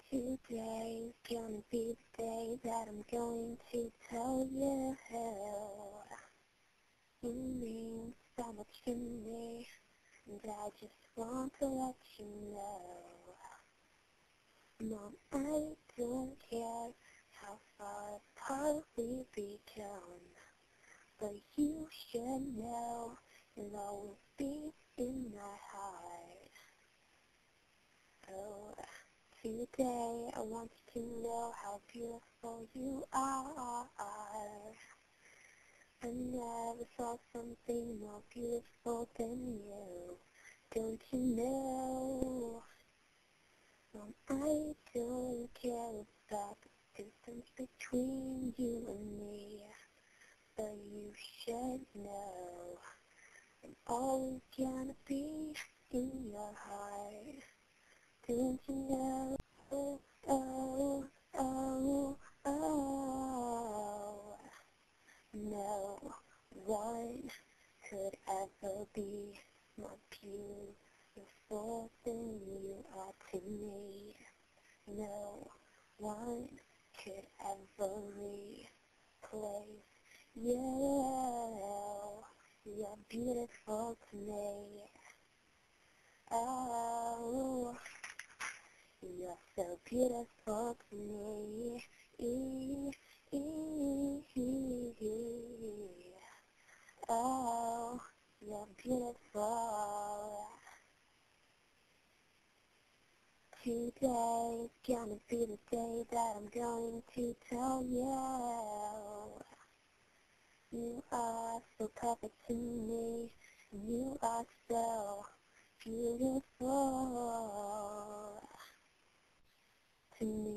Today's gonna be the day that I'm going to tell you you mean so much to me, and I just want to let you know. Mom, I don't care how far apart we've become, but you should know you'll always be in my heart. Oh, today I want you to know how beautiful you are. I never saw something more beautiful than you. Don't you know? I don't care about the distance between you and me, but you should know I'm always gonna be in your heart. Don't you know? Oh, oh, oh, oh. No one could ever be more beautiful than you are to me. No one could ever replace you. You're beautiful to me. Oh, you're so beautiful to me. Oh, you're beautiful. Today's gonna be the day that I'm going to tell you. You are so perfect to me, and you are so beautiful to me.